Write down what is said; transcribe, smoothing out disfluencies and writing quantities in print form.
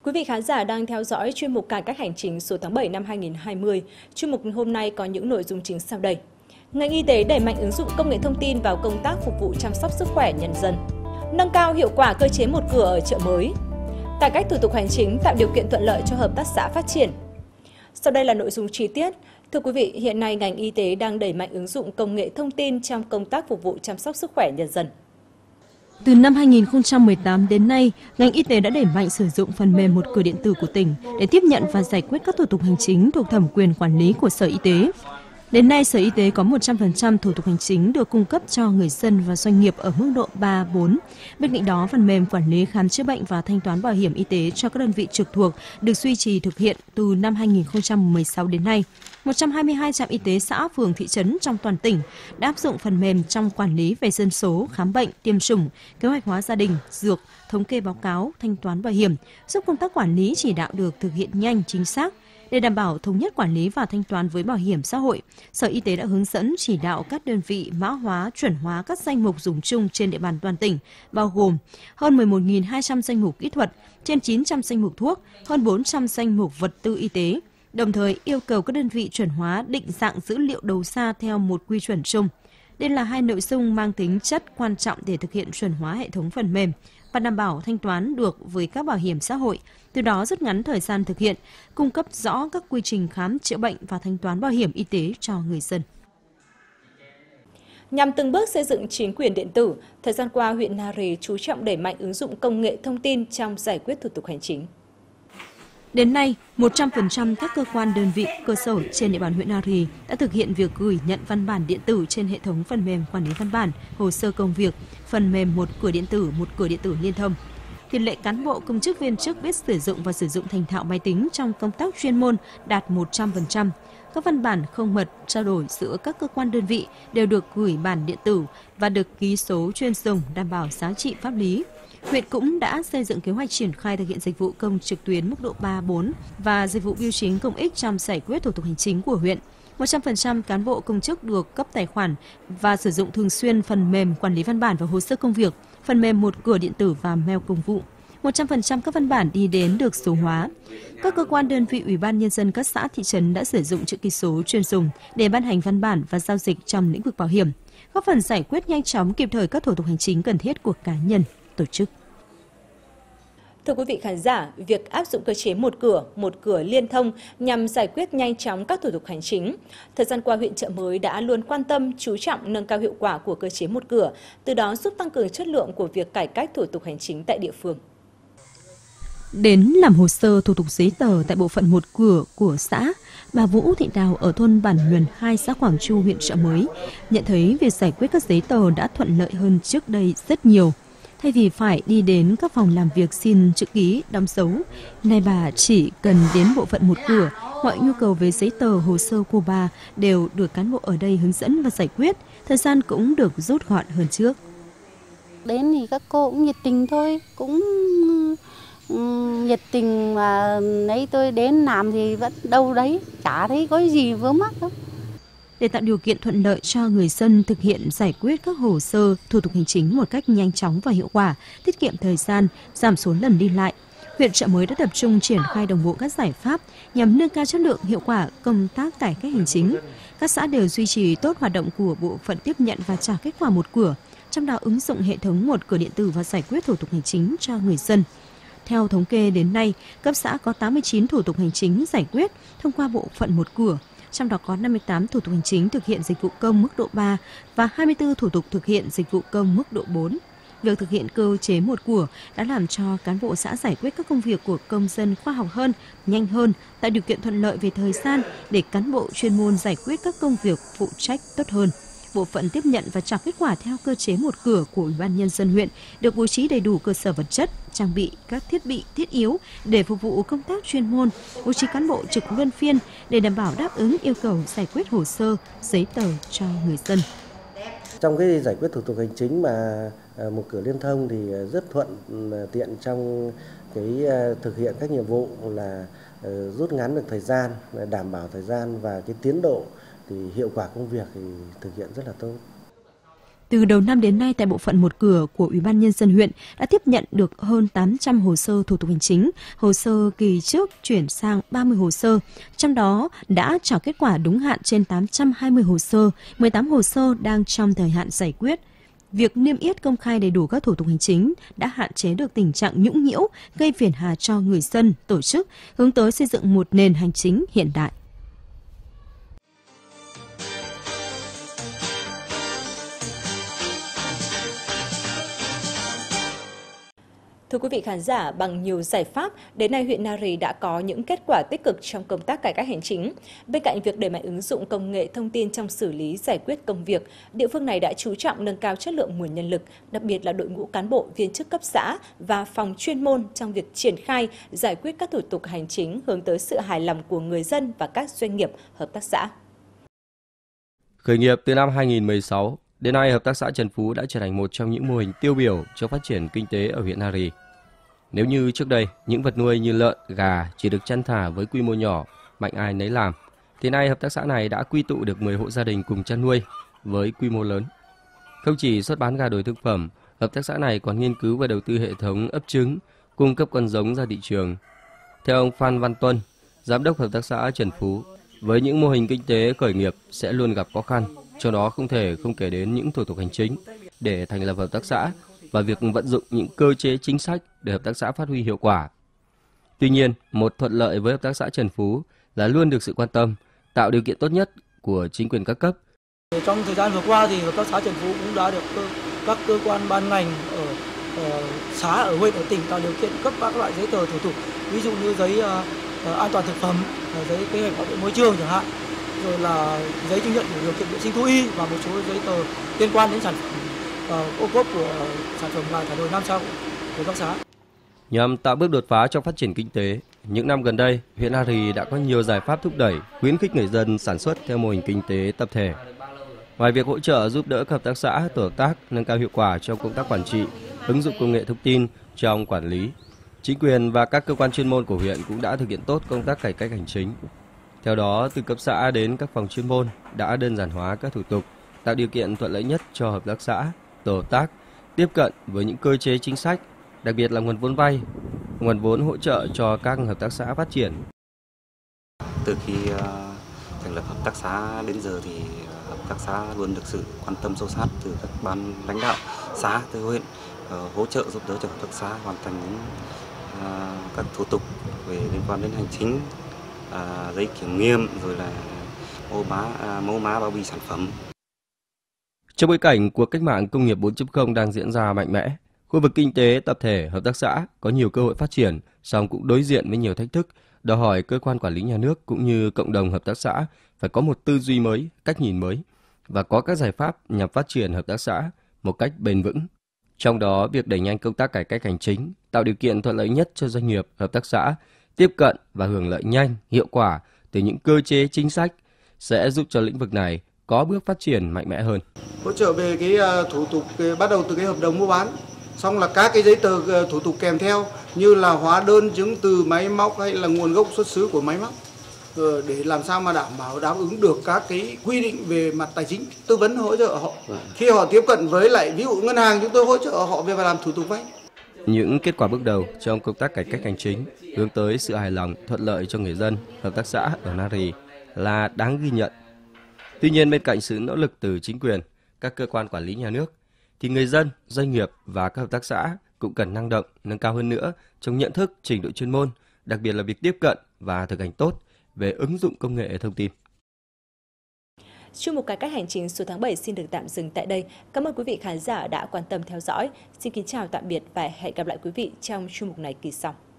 Quý vị khán giả đang theo dõi chuyên mục Cải cách hành chính số tháng 7 năm 2020. Chuyên mục hôm nay có những nội dung chính sau đây. Ngành y tế đẩy mạnh ứng dụng công nghệ thông tin vào công tác phục vụ chăm sóc sức khỏe nhân dân. Nâng cao hiệu quả cơ chế một cửa ở chợ mới. Cải cách thủ tục hành chính tạo điều kiện thuận lợi cho hợp tác xã phát triển. Sau đây là nội dung chi tiết. Thưa quý vị, hiện nay ngành y tế đang đẩy mạnh ứng dụng công nghệ thông tin trong công tác phục vụ chăm sóc sức khỏe nhân dân. Từ năm 2018 đến nay, ngành y tế đã đẩy mạnh sử dụng phần mềm một cửa điện tử của tỉnh để tiếp nhận và giải quyết các thủ tục hành chính thuộc thẩm quyền quản lý của Sở Y tế. Đến nay, Sở Y tế có 100% thủ tục hành chính được cung cấp cho người dân và doanh nghiệp ở mức độ 3, 4. Bên cạnh đó, phần mềm quản lý khám chữa bệnh và thanh toán bảo hiểm y tế cho các đơn vị trực thuộc được duy trì thực hiện từ năm 2016 đến nay. 122 trạm y tế xã, phường, thị trấn trong toàn tỉnh đã áp dụng phần mềm trong quản lý về dân số, khám bệnh, tiêm chủng, kế hoạch hóa gia đình, dược, thống kê báo cáo, thanh toán bảo hiểm, giúp công tác quản lý chỉ đạo được thực hiện nhanh, chính xác. Để đảm bảo thống nhất quản lý và thanh toán với bảo hiểm xã hội, Sở Y tế đã hướng dẫn chỉ đạo các đơn vị mã hóa, chuẩn hóa các danh mục dùng chung trên địa bàn toàn tỉnh, bao gồm hơn 11.200 danh mục kỹ thuật, trên 900 danh mục thuốc, hơn 400 danh mục vật tư y tế. Đồng thời yêu cầu các đơn vị chuẩn hóa định dạng dữ liệu đầu ra theo một quy chuẩn chung. Đây là hai nội dung mang tính chất quan trọng để thực hiện chuẩn hóa hệ thống phần mềm và đảm bảo thanh toán được với các bảo hiểm xã hội, từ đó rút ngắn thời gian thực hiện, cung cấp rõ các quy trình khám chữa bệnh và thanh toán bảo hiểm y tế cho người dân. Nhằm từng bước xây dựng chính quyền điện tử, thời gian qua huyện Na Rì chú trọng đẩy mạnh ứng dụng công nghệ thông tin trong giải quyết thủ tục hành chính. Đến nay, 100% các cơ quan đơn vị, cơ sở trên địa bàn huyện Na Rì đã thực hiện việc gửi nhận văn bản điện tử trên hệ thống phần mềm quản lý văn bản, hồ sơ công việc, phần mềm một cửa điện tử liên thông. Tỷ lệ cán bộ công chức viên chức biết sử dụng và sử dụng thành thạo máy tính trong công tác chuyên môn đạt 100%. Các văn bản không mật trao đổi giữa các cơ quan đơn vị đều được gửi bản điện tử và được ký số chuyên dùng đảm bảo giá trị pháp lý. Huyện cũng đã xây dựng kế hoạch triển khai thực hiện dịch vụ công trực tuyến mức độ 3, 4 và dịch vụ bưu chính công ích trong giải quyết thủ tục hành chính của huyện. 100% cán bộ công chức được cấp tài khoản và sử dụng thường xuyên phần mềm quản lý văn bản và hồ sơ công việc, phần mềm một cửa điện tử và mail công vụ. 100% các văn bản đi đến được số hóa. Các cơ quan đơn vị Ủy ban Nhân dân các xã thị trấn đã sử dụng chữ ký số chuyên dùng để ban hành văn bản và giao dịch trong lĩnh vực bảo hiểm, góp phần giải quyết nhanh chóng kịp thời các thủ tục hành chính cần thiết của cá nhân, tổ chức. Thưa quý vị khán giả, việc áp dụng cơ chế một cửa liên thông nhằm giải quyết nhanh chóng các thủ tục hành chính. Thời gian qua, huyện Chợ Mới đã luôn quan tâm, chú trọng nâng cao hiệu quả của cơ chế một cửa, từ đó giúp tăng cường chất lượng của việc cải cách thủ tục hành chính tại địa phương. Đến làm hồ sơ thủ tục giấy tờ tại bộ phận một cửa của xã, bà Vũ Thị Đào ở thôn Bản Nhuần 2 xã Quảng Chu, huyện Chợ Mới nhận thấy việc giải quyết các giấy tờ đã thuận lợi hơn trước đây rất nhiều. Thay vì phải đi đến các phòng làm việc xin chữ ký, đóng dấu, nay bà chỉ cần đến bộ phận một cửa, mọi nhu cầu về giấy tờ, hồ sơ của bà đều được cán bộ ở đây hướng dẫn và giải quyết, thời gian cũng được rút gọn hơn trước. Đến thì các cô cũng nhiệt tình thôi, cũng nhiệt tình mà lấy tôi đến làm thì vẫn đâu đấy, chả thấy có gì vướng mắc đâu. Để tạo điều kiện thuận lợi cho người dân thực hiện giải quyết các hồ sơ, thủ tục hành chính một cách nhanh chóng và hiệu quả, tiết kiệm thời gian, giảm số lần đi lại, huyện Chợ Mới đã tập trung triển khai đồng bộ các giải pháp nhằm nâng cao chất lượng, hiệu quả công tác cải cách hành chính. Các xã đều duy trì tốt hoạt động của bộ phận tiếp nhận và trả kết quả một cửa, trong đó ứng dụng hệ thống một cửa điện tử và giải quyết thủ tục hành chính cho người dân. Theo thống kê đến nay, cấp xã có 89 thủ tục hành chính giải quyết thông qua bộ phận một cửa, trong đó có 58 thủ tục hành chính thực hiện dịch vụ công mức độ 3 và 24 thủ tục thực hiện dịch vụ công mức độ 4. Việc thực hiện cơ chế một cửa đã làm cho cán bộ xã giải quyết các công việc của công dân khoa học hơn, nhanh hơn, tạo điều kiện thuận lợi về thời gian để cán bộ chuyên môn giải quyết các công việc phụ trách tốt hơn. Bộ phận tiếp nhận và trả kết quả theo cơ chế một cửa của Ủy ban Nhân dân huyện được bố trí đầy đủ cơ sở vật chất, trang bị các thiết bị thiết yếu để phục vụ công tác chuyên môn, bố trí cán bộ trực luân phiên để đảm bảo đáp ứng yêu cầu giải quyết hồ sơ, giấy tờ cho người dân. Trong cái giải quyết thủ tục hành chính mà một cửa liên thông thì rất thuận tiện trong cái thực hiện các nhiệm vụ là rút ngắn được thời gian, đảm bảo thời gian và cái tiến độ thì hiệu quả công việc thì thực hiện rất là tốt. Từ đầu năm đến nay, tại bộ phận một cửa của Ủy ban Nhân dân huyện đã tiếp nhận được hơn 800 hồ sơ thủ tục hành chính, hồ sơ kỳ trước chuyển sang 30 hồ sơ. Trong đó đã trả kết quả đúng hạn trên 820 hồ sơ, 18 hồ sơ đang trong thời hạn giải quyết. Việc niêm yết công khai đầy đủ các thủ tục hành chính đã hạn chế được tình trạng nhũng nhiễu, gây phiền hà cho người dân, tổ chức, hướng tới xây dựng một nền hành chính hiện đại. Thưa quý vị khán giả, bằng nhiều giải pháp, đến nay huyện Nari đã có những kết quả tích cực trong công tác cải cách hành chính. Bên cạnh việc đẩy mạnh ứng dụng công nghệ thông tin trong xử lý giải quyết công việc, địa phương này đã chú trọng nâng cao chất lượng nguồn nhân lực, đặc biệt là đội ngũ cán bộ viên chức cấp xã và phòng chuyên môn trong việc triển khai, giải quyết các thủ tục hành chính hướng tới sự hài lòng của người dân và các doanh nghiệp, hợp tác xã. Khởi nghiệp từ năm 2016, đến nay Hợp tác xã Trần Phú đã trở thành một trong những mô hình tiêu biểu cho phát triển kinh tế ở huyện Nari. Nếu như trước đây, những vật nuôi như lợn, gà chỉ được chăn thả với quy mô nhỏ, mạnh ai nấy làm, thì nay hợp tác xã này đã quy tụ được 10 hộ gia đình cùng chăn nuôi với quy mô lớn. Không chỉ xuất bán gà đổi thực phẩm, hợp tác xã này còn nghiên cứu và đầu tư hệ thống ấp trứng, cung cấp con giống ra thị trường. Theo ông Phan Văn Tuân, giám đốc hợp tác xã Trần Phú, với những mô hình kinh tế khởi nghiệp sẽ luôn gặp khó khăn, trong đó không thể không kể đến những thủ tục hành chính để thành lập hợp tác xã và việc vận dụng những cơ chế chính sách để hợp tác xã phát huy hiệu quả. Tuy nhiên, một thuận lợi với hợp tác xã Trần Phú là luôn được sự quan tâm, tạo điều kiện tốt nhất của chính quyền các cấp. Trong thời gian vừa qua thì hợp tác xã Trần Phú cũng đã được các cơ quan ban ngành ở xã, ở huyện, ở tỉnh tạo điều kiện cấp các loại giấy tờ thủ tục, ví dụ như giấy an toàn thực phẩm, giấy kế hoạch bảo vệ môi trường chẳng hạn, rồi là giấy chứng nhận đủ điều kiện vệ sinh thú y và một số giấy tờ liên quan đến sản phẩm ô cốp của sản phẩm là thả đồi 5 sao của các xã. Nhằm tạo bước đột phá trong phát triển kinh tế, những năm gần đây, huyện Nari đã có nhiều giải pháp thúc đẩy, khuyến khích người dân sản xuất theo mô hình kinh tế tập thể. Ngoài việc hỗ trợ giúp đỡ các hợp tác xã, tổ hợp tác nâng cao hiệu quả trong công tác quản trị, ứng dụng công nghệ thông tin trong quản lý, chính quyền và các cơ quan chuyên môn của huyện cũng đã thực hiện tốt công tác cải cách hành chính. Theo đó, từ cấp xã đến các phòng chuyên môn đã đơn giản hóa các thủ tục, tạo điều kiện thuận lợi nhất cho hợp tác xã, tổ hợp tác tiếp cận với những cơ chế chính sách, đặc biệt là nguồn vốn vay, nguồn vốn hỗ trợ cho các hợp tác xã phát triển. Từ khi thành lập hợp tác xã đến giờ thì hợp tác xã luôn được sự quan tâm sâu sát từ các ban lãnh đạo xã, từ huyện, hỗ trợ giúp đỡ cho hợp tác xã hoàn thành những các thủ tục về liên quan đến hành chính, giấy kiểm nghiệm, rồi là mẫu mã bao bì sản phẩm. Trong bối cảnh cuộc cách mạng công nghiệp 4.0 đang diễn ra mạnh mẽ, khu vực kinh tế tập thể hợp tác xã có nhiều cơ hội phát triển, song cũng đối diện với nhiều thách thức, đòi hỏi cơ quan quản lý nhà nước cũng như cộng đồng hợp tác xã phải có một tư duy mới, cách nhìn mới và có các giải pháp nhằm phát triển hợp tác xã một cách bền vững. Trong đó, việc đẩy nhanh công tác cải cách hành chính, tạo điều kiện thuận lợi nhất cho doanh nghiệp, hợp tác xã tiếp cận và hưởng lợi nhanh, hiệu quả từ những cơ chế chính sách sẽ giúp cho lĩnh vực này có bước phát triển mạnh mẽ hơn. Hỗ trợ về cái thủ tục bắt đầu từ cái hợp đồng mua bán, xong là các cái giấy tờ thủ tục kèm theo như là hóa đơn, chứng từ, máy móc hay là nguồn gốc xuất xứ của máy móc, để làm sao mà đảm bảo đáp ứng được các cái quy định về mặt tài chính, tư vấn hỗ trợ họ. Khi họ tiếp cận với lại ví dụ ngân hàng, chúng tôi hỗ trợ họ về làm thủ tục vay. Những kết quả bước đầu trong công tác cải cách hành chính hướng tới sự hài lòng, thuận lợi cho người dân, hợp tác xã ở Nari là đáng ghi nhận. Tuy nhiên, bên cạnh sự nỗ lực từ chính quyền, các cơ quan quản lý nhà nước, thì người dân, doanh nghiệp và các hợp tác xã cũng cần năng động, nâng cao hơn nữa trong nhận thức, trình độ chuyên môn, đặc biệt là việc tiếp cận và thực hành tốt về ứng dụng công nghệ thông tin. Chuyên mục cải cách hành chính số tháng 7 xin được tạm dừng tại đây. Cảm ơn quý vị khán giả đã quan tâm theo dõi. Xin kính chào tạm biệt và hẹn gặp lại quý vị trong chuyên mục này kỳ sau.